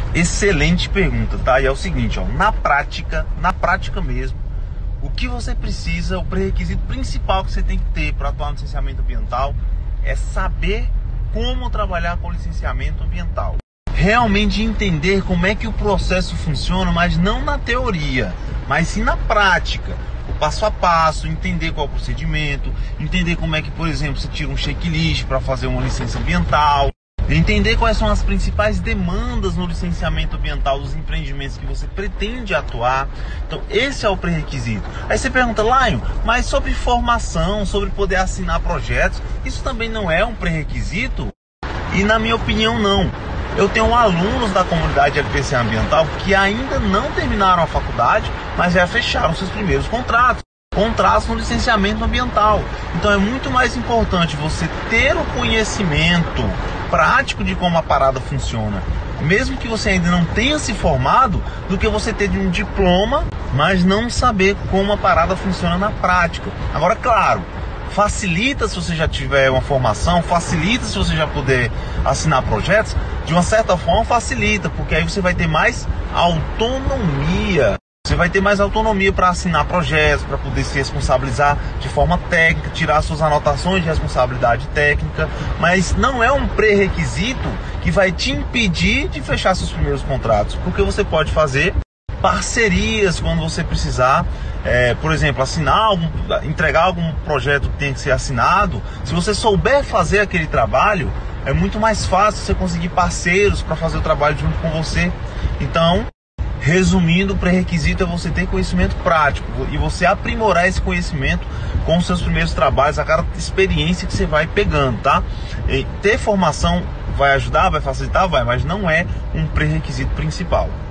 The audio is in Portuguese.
Excelente pergunta, tá? E é o seguinte, ó, na prática mesmo, o que você precisa, o pré-requisito principal que você tem que ter para atuar no licenciamento ambiental é saber como trabalhar com licenciamento ambiental. Realmente entender como é que o processo funciona, mas não na teoria, mas sim na prática. O passo a passo, entender qual é o procedimento, entender como é que, por exemplo, você tira um checklist para fazer uma licença ambiental, entender quais são as principais demandas no licenciamento ambiental dos empreendimentos que você pretende atuar. Então esse é o pré-requisito. Aí você pergunta, Lion, mas sobre formação, sobre poder assinar projetos, isso também não é um pré-requisito? E na minha opinião não. Eu tenho alunos da comunidade LPC Ambiental que ainda não terminaram a faculdade, mas já fecharam seus primeiros contratos no licenciamento ambiental. Então é muito mais importante você ter o conhecimento prático de como a parada funciona, mesmo que você ainda não tenha se formado, do que você ter um diploma, mas não saber como a parada funciona na prática. Agora, claro, facilita se você já tiver uma formação, facilita se você já puder assinar projetos, de uma certa forma facilita, porque aí você vai ter mais autonomia. Você vai ter mais autonomia para assinar projetos, para poder se responsabilizar de forma técnica, tirar suas anotações de responsabilidade técnica, mas não é um pré-requisito que vai te impedir de fechar seus primeiros contratos, porque você pode fazer parcerias quando você precisar, por exemplo, entregar algum projeto que tem que ser assinado. Se você souber fazer aquele trabalho, é muito mais fácil você conseguir parceiros para fazer o trabalho junto com você. Então, resumindo, o pré-requisito é você ter conhecimento prático e você aprimorar esse conhecimento com os seus primeiros trabalhos, a cada experiência que você vai pegando, tá? E ter formação vai ajudar, vai facilitar, vai, mas não é um pré-requisito principal.